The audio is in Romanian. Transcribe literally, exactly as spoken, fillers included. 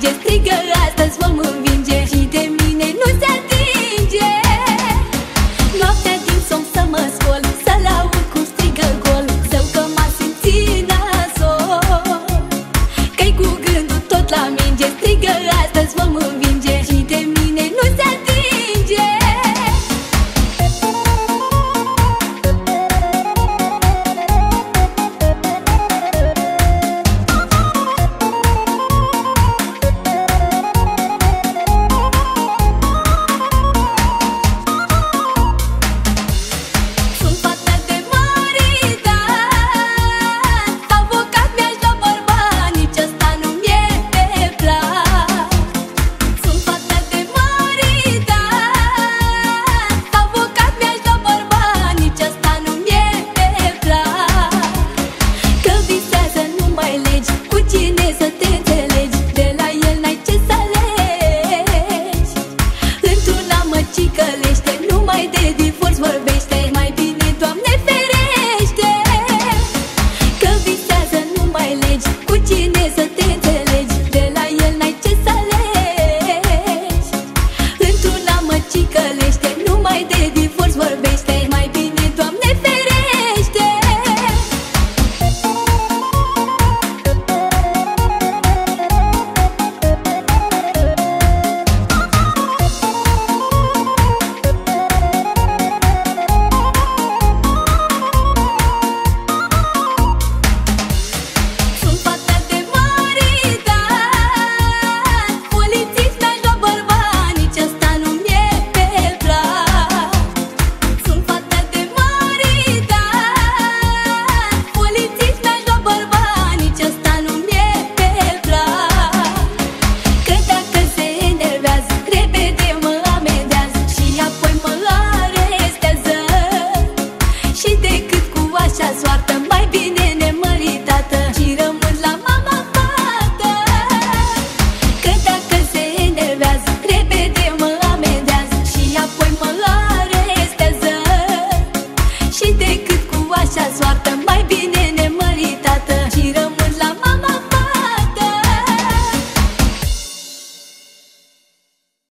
minge, strigă astăzi vom învinge și de mine nu se atinge. Noaptea din somn să mă scol, să-l aud cum strigă gol, zău că m-a simțit nasol, că-i cu gândul tot la minge, strigă astăzi vom învinge.